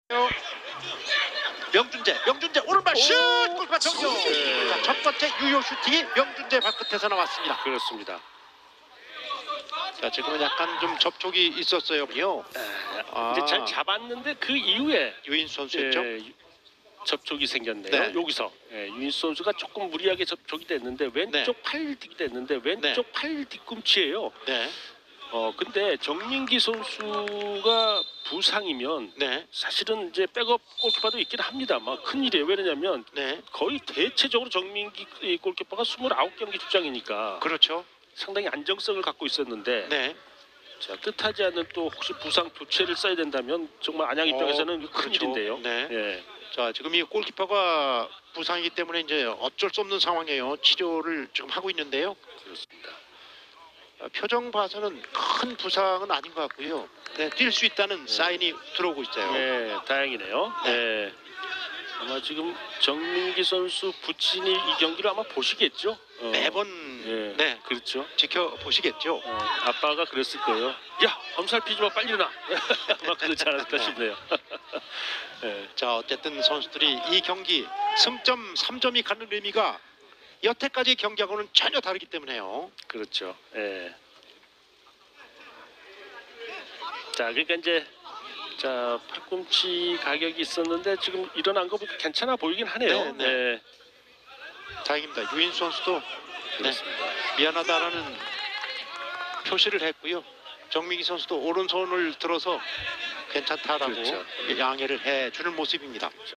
명준재 오른발 슛! 골파 정교! 자, 첫 번째 유효 슈팅이 명준재 발끝에서 나왔습니다. 그렇습니다. 자, 지금은 약간 좀 접촉이 있었어요. 이제 잘 잡았는데 그 이후에 유인수 선수였죠? 접촉이 생겼네요. 네. 여기서 유인수 선수가 조금 무리하게 접촉이 됐는데 왼쪽 팔 됐는데 왼쪽 팔 뒤꿈치예요. 네. 근데 정민기 선수가 부상이면 사실은 이제 백업 골키퍼도 있긴 합니다. 막 큰일이에요. 왜냐면 거의 대체적으로 정민기 골키퍼가 29경기 출장이니까 그렇죠. 상당히 안정성을 갖고 있었는데 자, 뜻하지 않은 또 혹시 부상 교체를 써야 된다면 정말 안양 입장에서는 큰일인데요. 예. 자, 지금 이 골키퍼가 부상이기 때문에 이제 어쩔 수 없는 상황이에요. 치료를 지금 하고 있는데요. 그렇습니다. 표정 봐서는 큰 부상은 아닌 것 같고요. 뛸 수 있다는 사인이 들어오고 있어요. 네, 다행이네요. 네. 아마 지금 정민기 선수 부친이 이 경기를 아마 보시겠죠. 매번 그렇죠. 지켜보시겠죠. 아빠가 그랬을 거예요. 야, 엄살피지 마, 빨리 일어나. 아마 그렇지 않았을까 싶네요. 자, 어쨌든 선수들이 이 경기 승점 3점이 가는 의미가 여태까지 경기하고는 전혀 다르기 때문에요. 그렇죠. 예. 자, 그러니까 이제 팔꿈치 가격이 있었는데 지금 일어난 거 보니까 괜찮아 보이긴 하네요. 네. 다행입니다. 유인수 선수도 미안하다라는 표시를 했고요. 정민기 선수도 오른손을 들어서 괜찮다라고 양해를 해주는 모습입니다.